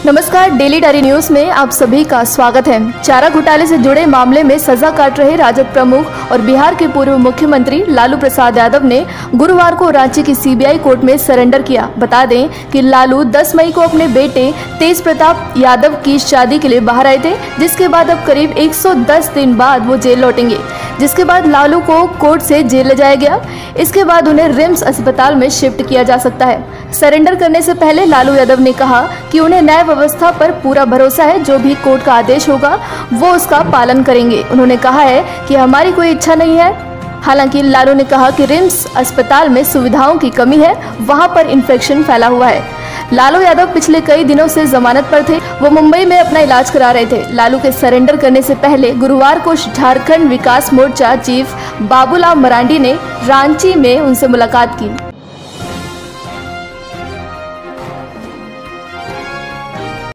नमस्कार, daily diary news में आप सभी का स्वागत है। चारा घोटाले से जुड़े मामले में सजा काट रहे राजद प्रमुख और बिहार के पूर्व मुख्यमंत्री लालू प्रसाद यादव ने गुरुवार को रांची की सीबीआई कोर्ट में सरेंडर किया। बता दें कि लालू 10 मई को अपने बेटे तेज प्रताप यादव की शादी के लिए बाहर आए थे, जिसके बाद अब करीब 110 दिन बाद वो जेल लौटेंगे, जिसके बाद लालू को कोर्ट से जेल ले जाया गया। इसके बाद उन्हें रिम्स अस्पताल में शिफ्ट किया जा सकता है। सरेंडर करने से पहले लालू यादव ने कहा कि उन्हें न्याय व्यवस्था पर पूरा भरोसा है, जो भी कोर्ट का आदेश होगा वो उसका पालन करेंगे। उन्होंने कहा है कि हमारी कोई इच्छा नहीं है। हालांकि लालू ने कहा कि रिम्स अस्पताल में सुविधाओं की कमी है, वहां पर इन्फेक्शन फैला हुआ है। लालू यादव पिछले कई दिनों से जमानत पर थे, वो मुंबई में अपना इलाज करा रहे थे। लालू के सरेंडर करने से पहले गुरुवार को झारखंड विकास मोर्चा चीफ बाबूलाल मरांडी ने रांची में उनसे मुलाकात की।